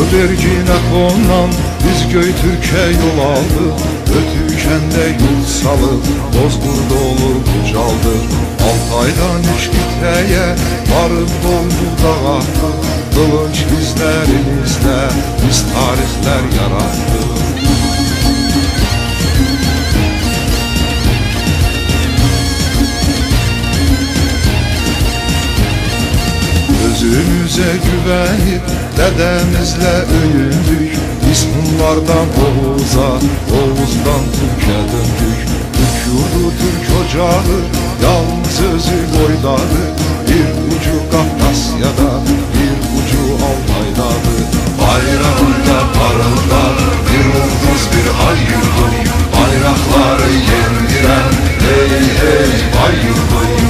vergine konan biz Göytürk'e yol aldık. Ötürkende yurt salıp Bozburda olur kucaldık. Altay'dan 3 litreye varıp doldu dağa. Kılınç bizlerimizle biz tarihler yarattık. Özümüze güvenip dedemizle öyündük. Biz Hunlardan Oğuz'a, Oğuz'dan Türk'e döndük. Türk yurdu, Türk ocağı, yalnız özü boydadı. Bir ucu Kafkasya'da, bir ucu Altay'dadır. Bayrağında parıldar bir ulduz, bir ay yurdum. Bayrakları yendiren hey hey ay yurdum.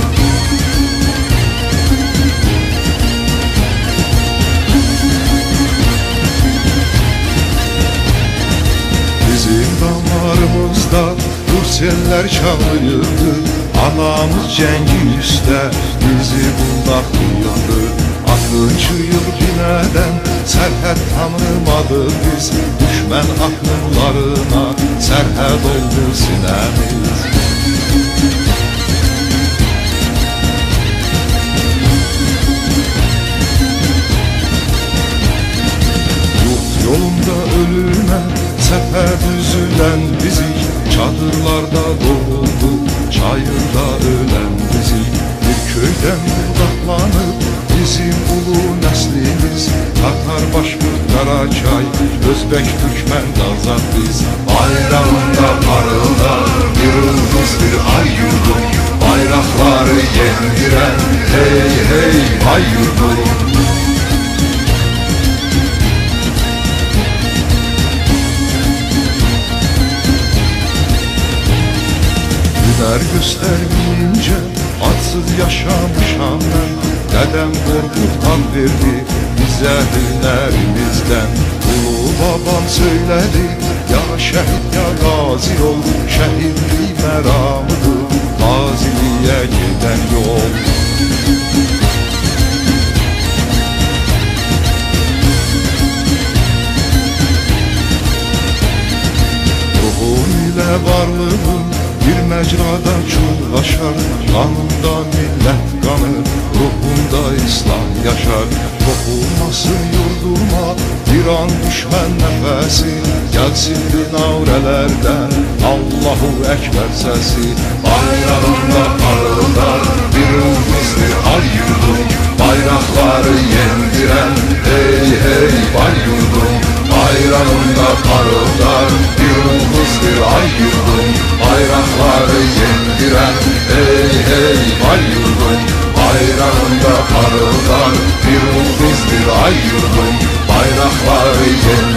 Bizim damarımızda Rusyeller çalıyordu. Anamız cengi üstte bizi bundaklıyordu. 60 yıl bineden serhət tanımadı biz. Düşmən akınlarına serhət oldu sinemiz. Yurt yolunda ölüme sefer düzülen bizik. Çadırlarda doğuldu, çayırda ölen bizik. Bir köyden budaklanıp bizim ulu neslimiz. Tatar, Başkurt, Karaçay, Özbek, Türkmen, Kazak biz. Bayrağında parıldar bir ulduz, bir ay yurdum. Bayrakları yendiren hey hey ay yurdum. Hüner göstermeyince adsız yaşamışam ben. Dedem Korkut'tan verdi bize hünerimizden. Ulu babam söyledi ya şehit ya gazi ol. Şehitlik meramıdır gaziliğe giden yol. Ruhum ile varlığım bir mecrada çullaşar. Kanımda millet kanı, ruhumda İslam yaşar. Dokunmasın yurduma bir an düşmən nəfəsi. Gəlsin dinavrelerden Allahu Ekber sesi. Bayrağında parıldar bir ulduz, bir ay yurdum. Bayrakları yendiren hey hey ay yurdum. Bayrağında parıldar bir ulduz, bir ay yurdum. Bayrakları yendiren hey hey ay yurdum. Bayrağında parıldar bir ulduz, bir ay yurdum. Bayrakları yendiren